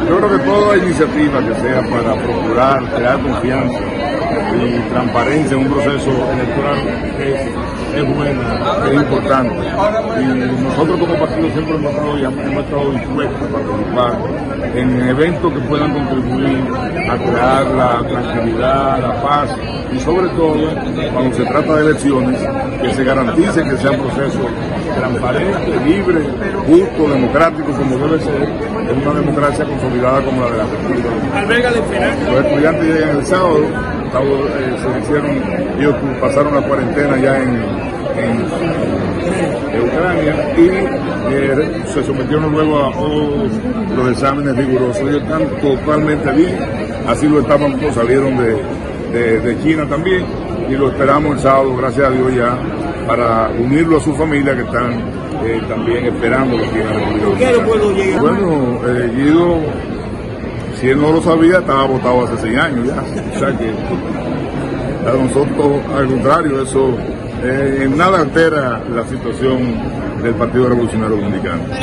Yo creo que toda iniciativa que sea para procurar crear confianza y transparencia en un proceso electoral es buena, es importante. Y nosotros como partido siempre hemos estado dispuestos a participar en eventos que puedan contribuir a crear la tranquilidad, la paz y sobre todo, cuando se trata de elecciones, que se garantice que sea un proceso transparente, libre, justo, democrático, como debe ser, en una democracia consolidada como la de la República. Los estudiantes llegan el sábado, ellos pasaron la cuarentena ya en Ucrania y se sometieron luego a todos los exámenes rigurosos. Ellos están totalmente bien, así lo estaban cuando salieron de China también, y lo esperamos el sábado, gracias a Dios ya, para unirlo a su familia que están también esperando aquí en la República. Bueno, Guido, si él no lo sabía, estaba votado hace 6 años ya, o sea que a nosotros, al contrario, eso en nada altera la situación del Partido Revolucionario Dominicano.